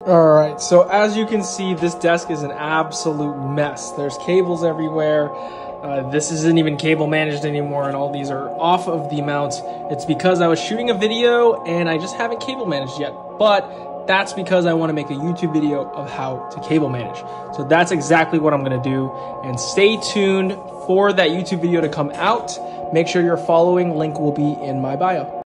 All right, so as you can see, this desk is an absolute mess. There's cables everywhere. This isn't even cable managed anymore, and all these are off of the mounts. It's because I was shooting a video and I just haven't cable managed yet, but that's because I want to make a YouTube video of how to cable manage. So that's exactly what I'm going to do, and stay tuned for that YouTube video to come out. Make sure you're following. Link will be in my bio.